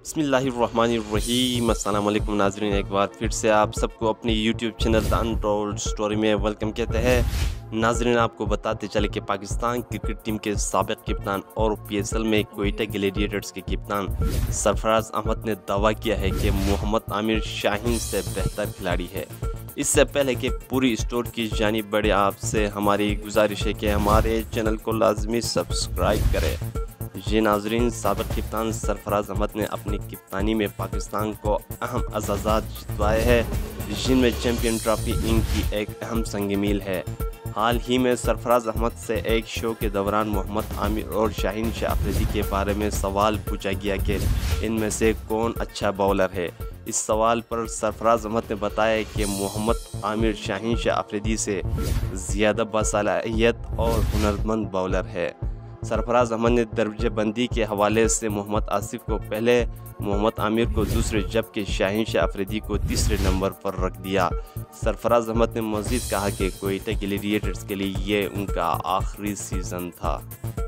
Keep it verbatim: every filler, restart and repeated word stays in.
बिस्मिल्लाहिर्रहमानिर्रहीम। अस्सलाम वालेकुम नाज़रीन, एक बार फिर से आप सबको अपने YouTube channel the untold story में वेलकम कहते हैं। नाज़रीन, आपको बताते चले कि पाकिस्तान क्रिकेट टीम के साबिक़ कप्तान और पी एस एल में कोयटा ग्लैडिएटर्स के कप्तान सरफराज अहमद ने दावा किया है कि मोहम्मद आमिर शाहीन से बेहतर खिलाड़ी है। इससे पहले कि पूरी स्टोरी की जानिब बढ़े, आपसे हमारी गुजारिश है कि हमारे चैनल को लाजमी सब्सक्राइब करें। ये नाजरीन, साबिक़ कप्तान सरफराज अहमद ने अपनी कप्तानी में पाकिस्तान को अहम एजाज़ात जितवाए हैं, जिनमें चैम्पियन ट्रॉफी इनकी एक अहम संग मील है। हाल ही में सरफराज अहमद से एक शो के दौरान मोहम्मद आमिर और शाहीन शाह अफरीदी के बारे में सवाल पूछा गया कि इनमें से कौन अच्छा बॉलर है। इस सवाल पर सरफराज अहमद ने बताया कि मोहम्मद आमिर शाहीन शाह अफरीदी से ज़्यादा बासलाहियत और हुनरमंद बॉलर है। सरफराज अहमद ने दर्जेबंदी के हवाले से मोहम्मद आसिफ को पहले, मोहम्मद आमिर को दूसरे, जबकि शाहीन शाह अफरीदी को तीसरे नंबर पर रख दिया। सरफराज अहमद ने मज़ीद कहा कि कोयटा ग्लैडिएटर्स के लिए ये उनका आखिरी सीज़न था।